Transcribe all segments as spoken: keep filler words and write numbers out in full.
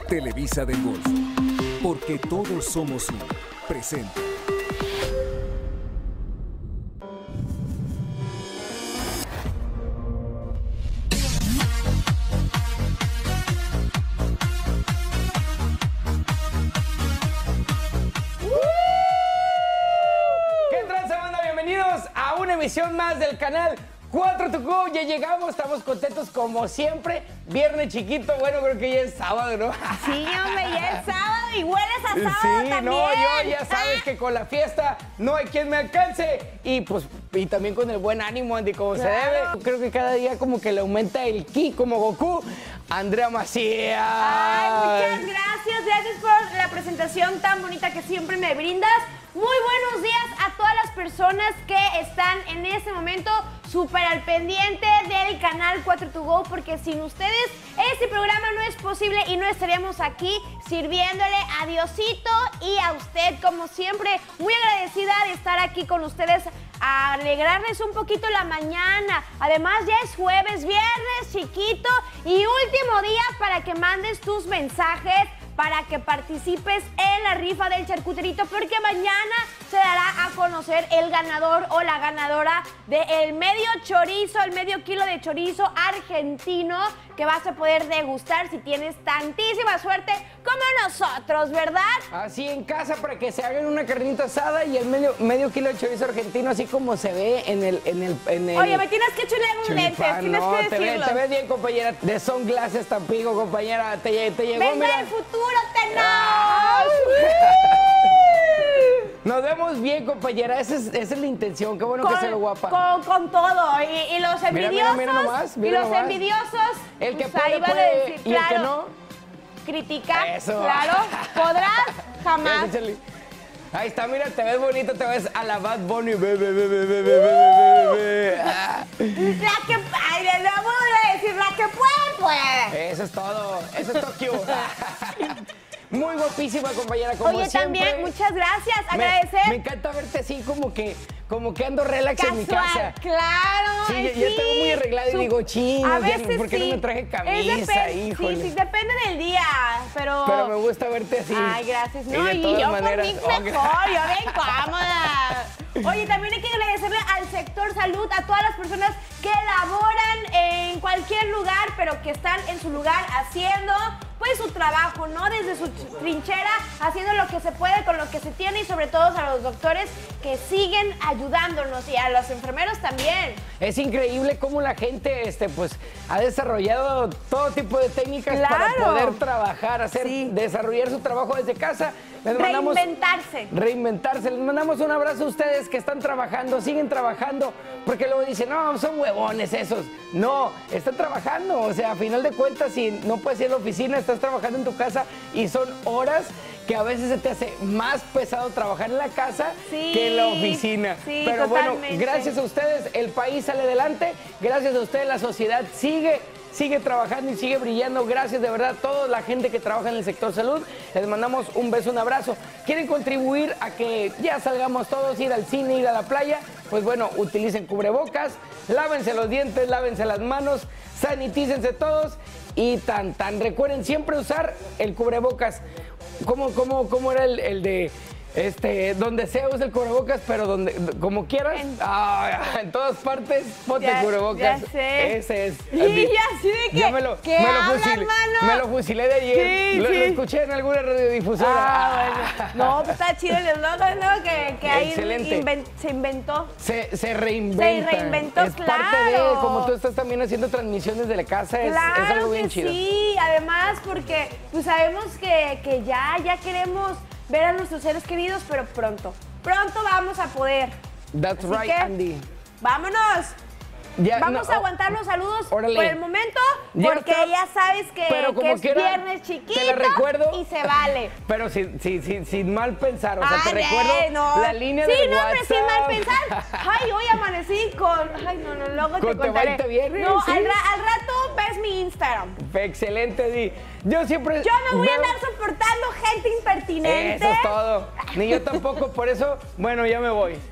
Televisa del Golfo, porque todos somos uno. Presenta. ¿Qué tranza, banda? Bienvenidos a una emisión más del canal cuatro to go. Ya llegamos, estamos contentos como siempre. Viernes chiquito, bueno, creo que ya es sábado, ¿no? Sí, hombre, ya es sábado y hueles a sábado Sí, también. no, yo ya sabes que con la fiesta no hay quien me alcance. Y pues, y también con el buen ánimo, Andy, como Claro. se debe. Creo que cada día como que le aumenta el ki como Goku. Andrea Macías. Ay, muchas gracias, gracias por la presentación tan bonita que siempre me brindas. Muy buenos días a todas las personas que están en este momento súper al pendiente del canal cuatro to go, porque sin ustedes este programa no es posible y no estaríamos aquí sirviéndole a Diosito y a usted, como siempre, muy agradecida de estar aquí con ustedes, a alegrarles un poquito la mañana. Además, ya es jueves, viernes chiquito y último día para que mandes tus mensajes, para que participes en la rifa del charcuterito, porque mañana se dará a conocer el ganador o la ganadora del medio chorizo, el medio kilo de chorizo argentino que vas a poder degustar si tienes tantísima suerte como nosotros, ¿verdad? Así en casa para que se hagan una carnita asada y el medio, medio kilo de chorizo argentino, así como se ve en el... En el, en el Oye, me tienes que chulear un lentes, chulipán. tienes No, que te, ve- decirlo. te ves bien, compañera. De Sunglasses Tampico, compañera. Te, lle- te llegó, ¡Venga mira. el futuro, tenor! Ah, Nos vemos bien, compañera. Esa es, esa es la intención. Qué bueno que se ve guapa. Con, con todo. Y, y los Mira, mira, envidiosos. mira nomás, mira y los nomás. envidiosos. El que pues, ahí puede, van a puede, decir, y el que claro, no... criticar. Eso. Claro. Podrás, jamás. Eso, Charlie. Ahí está, mira, te ves bonito, te ves a la Bad Bunny. Be, be, be, be, be, be, be, be, be. Ah. La que. Ay, le le voy a decir, la que puede, puede. Eso es todo, eso es Tokio. Muy guapísima, compañera, como Oye, siempre. también, muchas gracias. Me- Agradecer. Me, encanta verte así como que, como que ando relax en mi casa. Casual, claro. Sí, ay, ya- ya tengo muy arreglada y Su- digo, chin, a ya, veces ¿por qué no sí. me traje Es camisa? depen- Híjole. Sí, sí, depende del día, pero... Pero me gusta verte así. Ay, gracias. Y No, de y, todas yo maneras, por mí oh, mejor, yo bien cómoda. Oye, también hay que agradecerle al sector salud, a todas las personas que laboran en cualquier lugar, pero que están en su lugar haciendo pues su trabajo, ¿no? Desde su trinchera, haciendo lo que se puede con lo que se tiene, y sobre todo a los doctores que siguen ayudándonos, y a los enfermeros también. Es increíble cómo la gente este, pues, ha desarrollado todo tipo de técnicas para Claro. poder trabajar, hacer, Sí. desarrollar su trabajo desde casa. Les mandamos- Reinventarse. Reinventarse. Les mandamos un abrazo a ustedes que están trabajando, siguen trabajando, porque luego dicen, no, son huevones esos. No, están trabajando. O sea, a final de cuentas, si no puedes ir a la oficina, estás trabajando en tu casa y son horas que a veces se te hace más pesado trabajar en la casa Sí, que en la oficina. sí, Pero totalmente. bueno, gracias a ustedes el país sale adelante, gracias a ustedes la sociedad sigue, sigue trabajando y sigue brillando. Gracias de verdad a toda la gente que trabaja en el sector salud. Les mandamos un beso, un abrazo. ¿Quieren contribuir a que ya salgamos todos, ir al cine, ir a la playa? Pues bueno, utilicen cubrebocas, lávense los dientes, lávense las manos, sanitícense todos y tan tan. Recuerden siempre usar el cubrebocas. ¿Cómo, cómo, cómo era el, el de este, donde sea usa el cubrebocas, pero donde, como quieras? En- Ah, en todas partes, ponte Ya- cubrebocas. ya sé. Ese es. Y Así. ya así de que, Ya me lo, ¿qué me lo habla, fusilé, hermano? me lo fusilé de ayer. Sí, lo, sí. lo escuché en alguna radiodifusora. Ah, bueno. No, pues está chido el eslogan, ¿no? Que, que ahí Excelente. inven- se inventó. Se, se reinventa. Se reinventó, es parte de, claro. como tú estás también haciendo transmisiones de la casa, es, Claro es algo bien que chido. sí, además porque pues sabemos que, que ya, ya queremos ver a nuestros seres queridos, pero pronto, pronto vamos a poder. That's Así right, que, Andy. ¡Vámonos! Ya, Vamos no, a aguantar los saludos órale. por el momento, Ya porque está. ya sabes que, Pero como que es quiera, viernes te chiquito la recuerdo. y se vale. Pero sin, sin, sin, sin mal pensar, o sea, te Ay, recuerdo eh, no. la línea sí, de no, WhatsApp. pero sin mal pensar. Ay, hoy amanecí con... Ay, no, no, luego Con te Te va contaré. y te viene, no, sí. al, ra- al rato ves mi Instagram. Excelente, Di. Yo siempre. Yo no voy a veo- andar soportando gente impertinente. Eso es todo. Ni yo tampoco, por eso, bueno, ya me voy. Ah,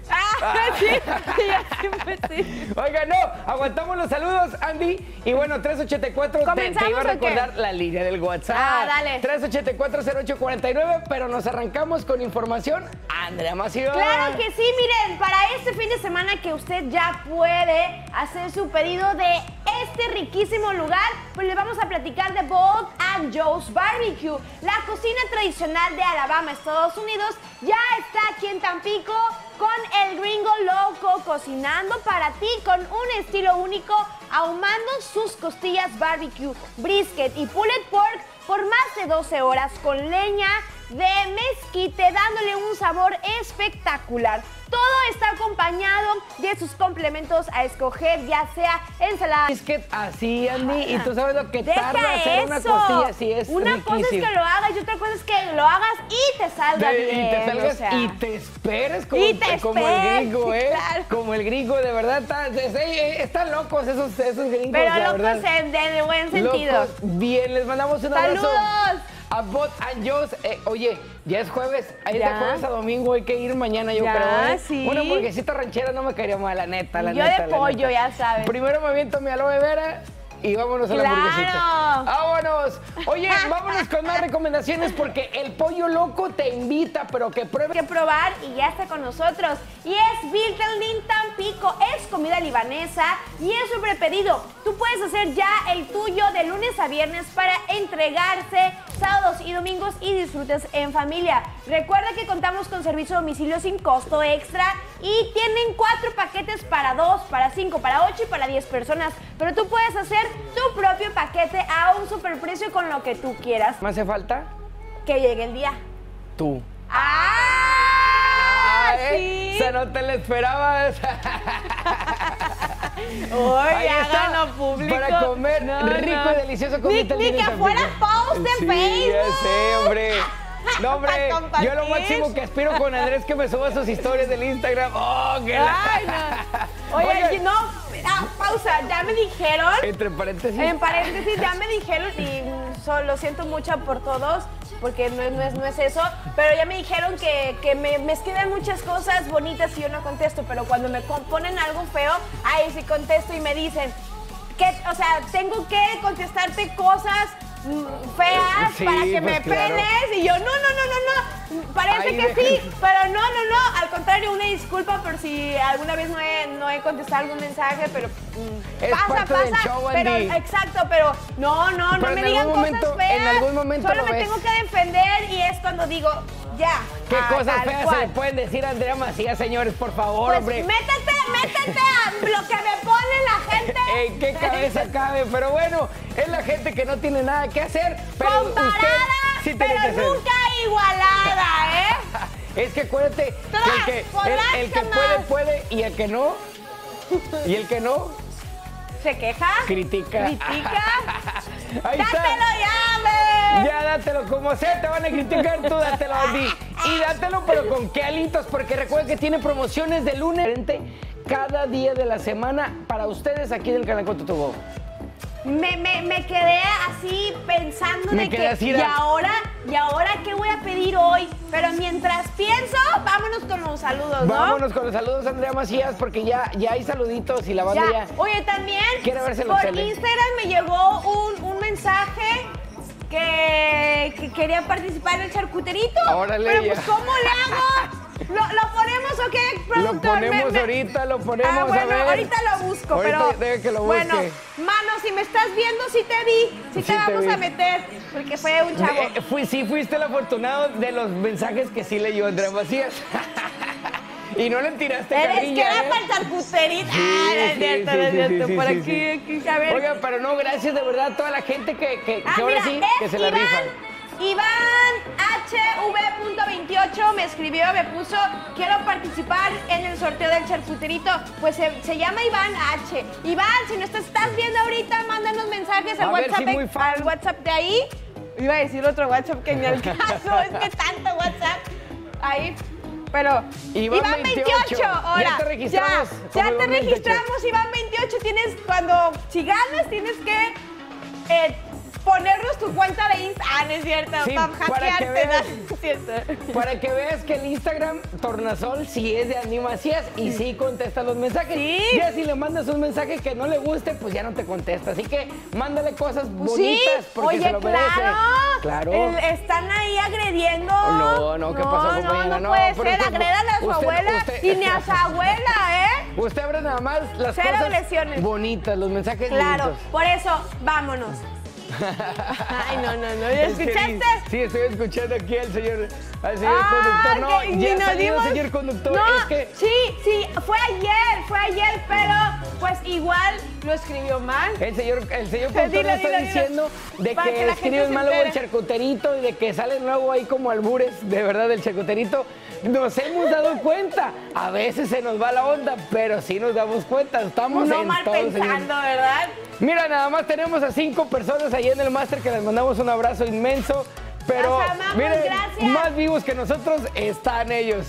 Sí, sí, ya siempre sí. Oiga, no, aguantamos los saludos, Andy. Y bueno, tres ochenta y cuatro, te, te iba a recordar la línea del WhatsApp. Ah, dale. tres ochenta y cuatro, cero ocho cuarenta y nueve, pero nos arrancamos con información. Andrea Macías. Claro que sí, miren, para este fin de semana que usted ya puede hacer su pedido de este riquísimo lugar, pues le vamos a platicar de Bold and Joe's Barbecue. La cocina tradicional de Alabama, Estados Unidos, ya está aquí en Tampico con el Gringo Loco cocinando para ti con un estilo único, ahumando sus costillas barbecue, brisket y pulled pork por más de doce horas con leña de mezquite, dándole un sabor espectacular. Todo está acompañado de sus complementos a escoger, ya sea ensalada. Es que así, Andy, y tú sabes lo que Deja tarda hacer eso. una costilla así, es Una riquísimo. cosa es que lo hagas y otra cosa es que lo hagas y te salga De- bien. y te salgas o sea. y te esperes como, Y te como el esperes, gringo, ¿eh? claro. Como el gringo, de verdad, está- es- eh, están locos esos, esos gringos, Pero la locos verdad. en de buen sentido. Locos, bien, les mandamos un abrazo. ¡Saludos! A Bot and Joe's. Eh, oye, ya es jueves. Ahí Ya. de jueves a domingo hay que ir mañana, yo Ya, creo. ¿eh? sí. Una hamburguesita ranchera no me caería mal, la neta, la Yo neta. de la pollo, neta. ya sabes. Primero me aviento mi aloe vera y vámonos a la ¡Claro! hamburguesita. ¡Vámonos! Oye, vámonos con más recomendaciones porque el Pollo Loco te invita, pero que pruebe. Que probar y ya está con nosotros. Y es Viltelin Tampico, es comida libanesa y es su prepedido. Tú puedes hacer ya el tuyo de lunes a viernes para entregarse sábados y domingos y disfrutes en familia. Recuerda que contamos con servicio a domicilio sin costo extra y tienen cuatro paquetes para dos, para cinco, para ocho y para diez personas. Pero tú puedes hacer tu propio paquete a un superprecio con lo que tú quieras. ¿Me hace falta? Que llegue el día. Tú. ¡Ah! ¿eh? Sí. O sea, no te la esperabas. Uy, Ahí está, háganlo público. para comer rico y delicioso con Ni, Viltelin ni que Tampico. fuera post en Sí, Facebook. ya sé, hombre. No, hombre, Para compartir. yo lo máximo que aspiro con Andrés es que me suba sus historias del Instagram. ¡Oh, qué la- Ay, no. Oye, Oigan, y no, ah, pausa, ya me dijeron, entre paréntesis. en paréntesis, ya me dijeron, y mm, so- lo siento mucho por todos, porque no, es- no, es, no es eso, pero ya me dijeron que, que me, me escriben muchas cosas bonitas y yo no contesto, pero cuando me con- ponen algo feo, ahí sí contesto y me dicen que, o sea, tengo que contestarte cosas mm, feas Sí, para que pues me claro. peles, y yo, no, no, no, no, no, parece Ahí que deja- sí, pero no, no, no, al contrario, una disculpa por si alguna vez no he, no he contestado algún mensaje, pero mm, Es pasa, parte pasa, del show, pero Andy. exacto, pero no, no, Pero no en me digan algún cosas momento- feas, en algún momento solo lo me ves. tengo que defender y es cuando digo, ya. ¿Qué ah, cosas tal feas cual. se le pueden decir a Andrea Macías, señores? Por favor, Pues hombre. métete, métete a lo que me pone la gente. ¿En qué cabeza cabe? Pero bueno, es la gente que no tiene nada que hacer. Pero Comparada, usted sí tiene pero que hacer. nunca igualada, ¿eh? Es que acuérdate que el Tras, que, podrás el, el que jamás. puede, puede, y el que no, y el que no, ¿Se queja? critica. ¿Critica? Ahí ¡Dátelo está. ya, ve! Ya dátelo, como sea, te van a criticar, tú dátelo, Andy. Y dátelo, pero con qué alitos, porque recuerden que tiene promociones de lunes cada día de la semana para ustedes aquí del canal Coto to Go. Me, me, me quedé así pensando Me de quedé que, así, ¿y era- ahora, ¿y ahora qué voy a pedir hoy? Pero mientras pienso, vámonos con los saludos, ¿no? Vámonos con los saludos, Andrea Macías, porque ya, ya hay saluditos y la banda ya. Ya. Oye, también Quiere verse en por la tele. Instagram me llegó un, un mensaje que, que quería participar en el charcuterito. Órale, Pero ya. pues, ¿cómo le hago? ¿Lo, lo ponemos o qué, Lo productor? Me- ponemos me- ahorita, lo ponemos, Ah, bueno, a ver. ahorita lo busco, Ahorita pero... deje que lo Bueno, busque. mano, si me estás viendo, sí te vi, sí te Sí te vamos vi. a meter, porque fue un chavo. Eh, fui, sí fuiste el afortunado de los mensajes que sí leyó Andrea Macías. Y no le tiraste Es carrilla, que era ¿eh? para el charcuterito. Sí, ah, no es sí, cierto, sí, no es sí, cierto. sí, Por sí, aquí, aquí, a ver. Oiga, pero no, gracias de verdad a toda la gente que, que, Ah, que ahora mira, sí, es que se la Iván, rifan. Iván H V veintiocho me escribió, me puso, quiero participar en el sorteo del charcuterito. Pues se, se llama Iván H. Iván, si nos estás viendo ahorita, mándanos mensajes al A ver, WhatsApp, sí, de- muy fan. al WhatsApp de ahí. Iba a decir otro WhatsApp que ni al caso, es que tanto WhatsApp. Ahí. Pero Iván Iván veintiocho, veintiocho, ahora. ya te registramos Ya, como ya te Iván veintiocho. registramos, Iván veintiocho. Tienes, cuando, si ganas, tienes que eh, ponernos tu cuenta de Instagram. Ah, no es cierto, Sí, para para que hackearte, veas. ¿no? Es cierto. Para que veas que el Instagram Tornasol sí es de Andy Macías y sí contesta los mensajes. Sí. Ya si le mandas un mensaje que no le guste, pues ya no te contesta. Así que mándale cosas Pues bonitas sí, porque oye, se lo merece. claro. Claro. El- están ahí agrediendo. No, no, ¿qué pasó, No, compañera? no, No, puede pero ser. usted- Agrédale a su usted- abuela usted- y ni a su abuela, ¿eh? Usted abre nada más las Cero cosas agresiones. bonitas, los mensajes Claro, bonitos. por eso, vámonos. Ay, no, no, no. ¿Ya Es que escuchaste? sí, estoy escuchando aquí al señor, al señor Ah, conductor. No, que ni ya nos salió, dimos- señor conductor. No, Es que sí, sí, fue ayer, fue ayer, pero pues igual lo escribió mal. el señor, el señor Dilo, conductor nos dilo, está dilo. diciendo de Para que, que la gente escriben se mal luego el entere. charcuterito y de que salen luego ahí como albures, de verdad, del charcuterito. Nos hemos dado cuenta. A veces se nos va la onda, pero sí nos damos cuenta. Estamos No en mal todo, señor. pensando, ¿verdad? Mira, nada más tenemos a cinco personas ahí en el máster que les mandamos un abrazo inmenso. Pero Las amamos, miren, gracias. más vivos que nosotros están ellos.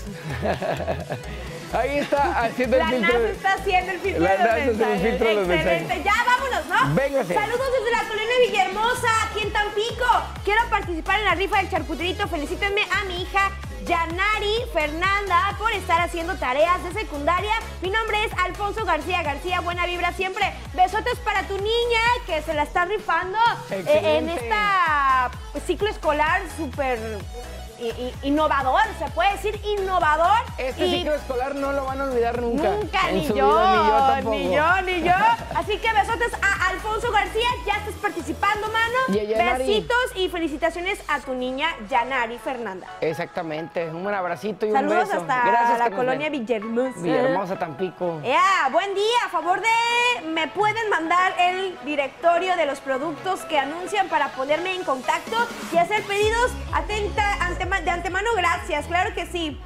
Ahí está haciendo La el filtro. NASA está haciendo el filtro La de los NASA hace el mensajes. filtro de los Excelente. mensajes. Ya, vámonos, ¿no? Véngase. Saludos desde la colonia Villahermosa, aquí en Tampico. Quiero participar en la rifa del charcuterito. Felicítenme a mi hija Yanari Fernanda por estar haciendo tareas de secundaria. Mi nombre es Alfonso García García. Buena vibra siempre. Besotes para tu niña que se la está rifando eh, en Excelente. esta ciclo escolar súper i- i- innovador, se puede decir innovador. Este Y ciclo escolar no lo van a olvidar nunca. Nunca, En ni su yo, vida, ni yo tampoco. ni yo, ni yo. Así que besotes a Alfonso García, ya estás participando, mano. Y a Yanari. Besitos y felicitaciones a tu niña Yanari Fernanda. Exactamente, un abracito y Saludos un beso. hasta Gracias la que nos colonia ven. Villahermosa. Villahermosa, Tampico. Ya, buen día. A favor de, me pueden mandar el directorio de los productos que anuncian para ponerme en contacto y hacer pedidos atenta, antema- de antemano. Gracias, claro que sí.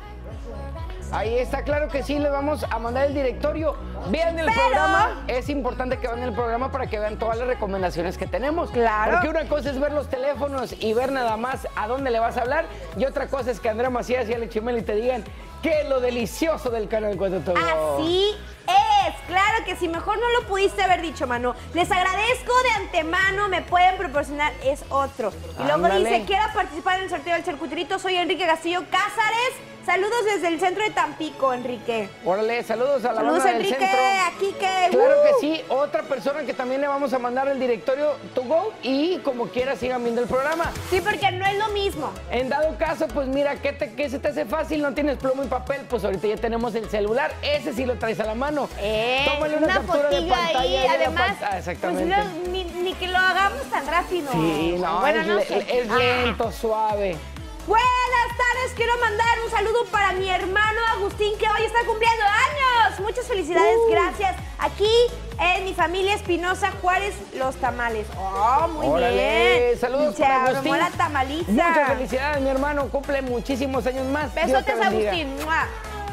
Ahí está, claro que sí, les vamos a mandar el directorio. Vean el Pero- programa, es importante que vean el programa para que vean todas las recomendaciones que tenemos. Claro. Porque una cosa es ver los teléfonos y ver nada más a dónde le vas a hablar, y otra cosa es que Andrea Macías y Alex Chimeli te digan qué es lo delicioso del canal Cuento Todo. Así es, claro que sí, mejor no lo pudiste haber dicho, mano. Les agradezco de antemano, me pueden proporcionar, es otro. Y luego Ándale. dice, quiero participar en el sorteo del charcuterito, soy Enrique Castillo Cázares. Saludos desde el centro de Tampico, Enrique. Órale, saludos a la Saludos, banda del Enrique, centro. aquí que... Claro ¡uh! que sí, otra persona que también le vamos a mandar el directorio to go, y como quiera sigan viendo el programa. Sí, porque no es lo mismo. En dado caso, pues mira, ¿qué, te, qué se te hace fácil? No tienes plomo y papel, pues ahorita ya tenemos el celular, ese sí lo traes a la mano. Eh, Tómale una, captura de fotillo pantalla ahí, de la además, pantalla. Ah, exactamente. pues, lo- ni, ni que lo hagamos tan rápido. Sí, no, bueno, es, no le- sé. es Ah. lento, suave. Buenas tardes, quiero mandar un saludo para mi hermano Agustín que hoy está cumpliendo años. Muchas felicidades, Uh. gracias. Aquí en mi familia Espinosa Juárez, los tamales. Oh, muy Órale, bien. saludos Se para armó Agustín. la tamaliza. Muchas felicidades, mi hermano, cumple muchísimos años más. Dios te Besotes, bendiga. Agustín. ¡Mua!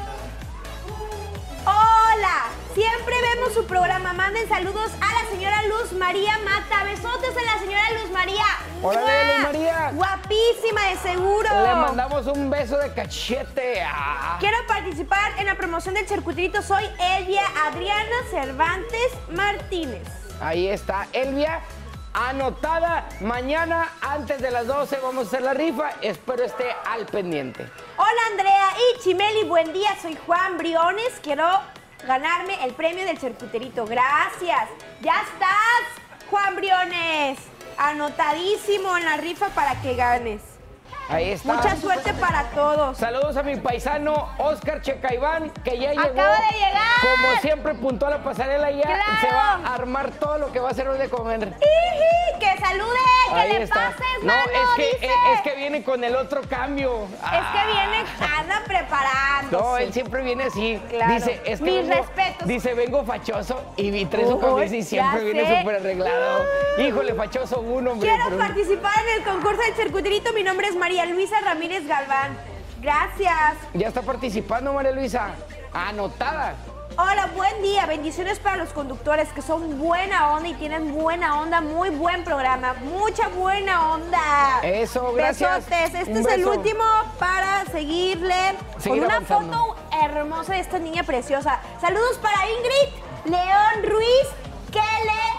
Hola, siempre vemos su programa. Manden saludos a la señora Luz María Mata. Besotes a la señora Luz María. Órale, ¡Mua! Luz María. Guapísima de seguro. Le mandamos un beso de cachete. Ah. Quiero participar en la promoción del charcuterito. Soy Elvia Adriana Cervantes Martínez. Ahí está, Elvia, anotada. Mañana, antes de las doce, vamos a hacer la rifa. Espero esté al pendiente. Hola Andrea y Chimeli, buen día. Soy Juan Briones. Quiero ganarme el premio del charcuterito. Gracias. Ya estás, Juan Briones. Anotadísimo en la rifa para que ganes. Ahí está. Mucha suerte para todos. Saludos a mi paisano Oscar Checaiván, que ya llegó. Acaba de llegar. Como siempre, puntual a la pasarela, ya ¡Claro! se va a armar todo lo que va a hacer hoy de comer. ¡Iji! ¡Que salude! ¡Que Ahí le está. pases, No, mano! es que, dice. es, es que viene con el otro cambio. Es que viene, anda preparándose. No, él siempre viene así. Claro. Dice, es que Mis vengo- respetos. Dice, vengo fachoso y vi tres su Uy, camisa y siempre ya viene sé. súper arreglado. Híjole, fachoso uno, hombre. Quiero pero- participar en el concurso del charcuterito. Mi nombre es María Luisa Ramírez Galván. Gracias. Ya está participando, María Luisa. Anotada. Hola, buen día. Bendiciones para los conductores que son buena onda y tienen buena onda. Muy buen programa. Mucha buena onda. Eso, gracias. Besotes. Este Un es el beso. último para seguirle Seguir con una avanzando. foto hermosa de esta niña preciosa. Saludos para Ingrid León Ruiz, que le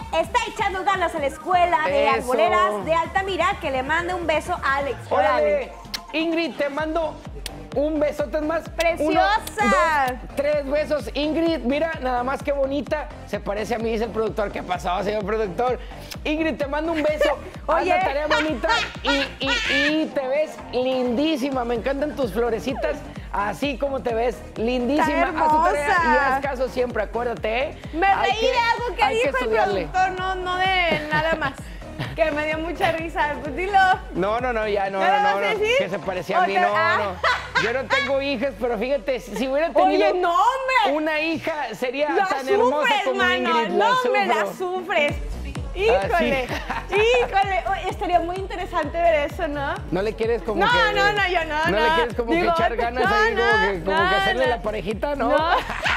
está echando ganas a la escuela de Eso. Arboledas de Altamira, que le mande un beso a Alex. Órale, Ingrid, te mando un besote es más. ¡Preciosa! Uno, dos, tres besos. Ingrid, mira, nada más que bonita. Se parece a mí, dice el productor. ¿Qué pasó, señor productor? Ingrid, te mando un beso. Oye. Haz la tarea bonita y, y, y te ves lindísima. Me encantan tus florecitas. Así como te ves, lindísima. Está Haz tu tarea y hermosa. haz caso siempre, acuérdate, ¿eh? Me Hay reí que- de algo que hay dijo el estudiarle. productor, no, no de nada más. Que me dio mucha risa. Pues dilo. No, no, no, ya, no, ¿Me no, lo no, vas a no, decir? que se parecía a mí, Otra- no, ah. no. Yo no tengo hijas, pero fíjate, si si hubiera tenido Oye, no, hombre. una hija, sería La tan hermosa sufres, como mano. Ingrid, No, me la sufro. sufres. Híjole, híjole. Oye, estaría muy interesante ver eso, ¿no? ¿No le quieres como No, que... no, no, yo no, ¿No no. le quieres como Digo, que echar ganas no, ahí, como no, que, como no, que hacerle no. la parejita, no? No.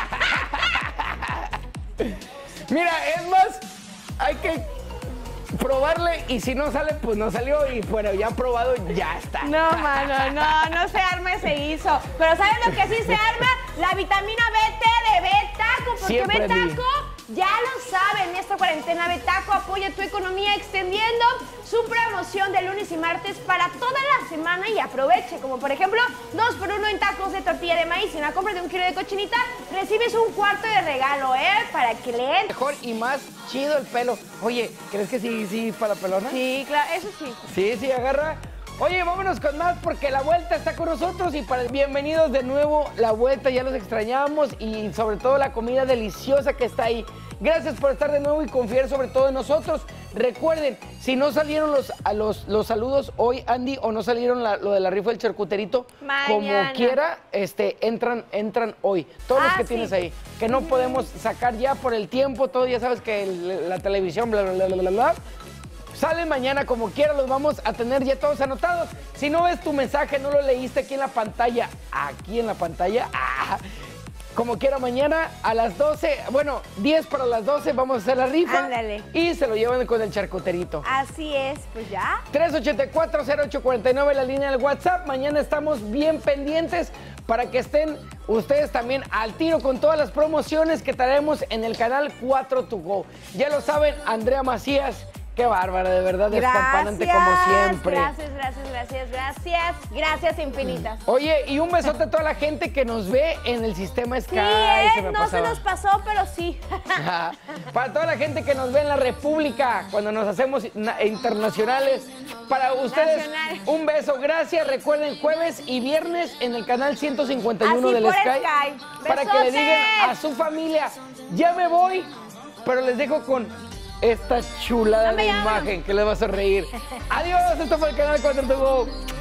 Mira, es más, hay que probarle y si no sale, pues no salió y bueno, ya probado, ya está. No, mano, no, no se arma ese guiso. Pero ¿sabes lo que sí se arma? La vitamina B T de Betaco. Porque Siempre, Andy. Betaco, ya lo saben, esta cuarentena Betaco apoya tu economía extendiendo su promoción de lunes y martes para toda la semana y aproveche. Como por ejemplo, dos por uno en tacos de tortilla de maíz y una compra de un kilo de cochinita, recibes un cuarto de regalo, ¿eh? Para que le entre. Mejor y más chido el pelo. Oye, ¿crees que sí, sí, para la pelona? Sí, claro, eso sí. Sí, sí, agarra. Oye, vámonos con más porque la vuelta está con nosotros y para bienvenidos de nuevo. La vuelta, ya los extrañamos y sobre todo la comida deliciosa que está ahí. Gracias por estar de nuevo y confiar sobre todo en nosotros. Recuerden, si no salieron los, a los, los saludos hoy, Andy, o no salieron la- lo de la rifa del charcuterito, Mañana. como quiera, este, entran, entran hoy. Todos los Ah, que sí. tienes ahí. Que no podemos sacar ya por el tiempo, todo, ya sabes que el- la televisión, bla, bla, bla, bla, bla, bla. Sale mañana como quiera, los vamos a tener ya todos anotados. Si no ves tu mensaje, no lo leíste aquí en la pantalla, aquí en la pantalla, ah, como quiera mañana a las doce, bueno, diez para las doce vamos a hacer la rifa. Ándale. Y se lo llevan con el charcuterito. Así es, pues ya. tres ochenta y cuatro, cero ocho cuarenta y nueve la línea del WhatsApp. Mañana estamos bien pendientes para que estén ustedes también al tiro con todas las promociones que traemos en el canal cuatro to go. Ya lo saben, Andrea Macías. Qué bárbara, de verdad, despampanante como siempre. Gracias, gracias, gracias, gracias. Gracias infinitas. Oye, y un besote a toda la gente que nos ve en el sistema Sky. Sí, ¿eh? se me no se pasaba. nos pasó, pero sí. Ajá. Para toda la gente que nos ve en la República, cuando nos hacemos na- internacionales. Para ustedes, Nacional. un beso. Gracias. Recuerden, jueves y viernes en el canal ciento cincuenta y uno Así del por Sky. Sky. Para que le ¡Besotes! digan a su familia, ya me voy, pero les dejo con esta chulada No me de llames. imagen que les va a hacer reír. Adiós, esto fue el canal cuatro to go.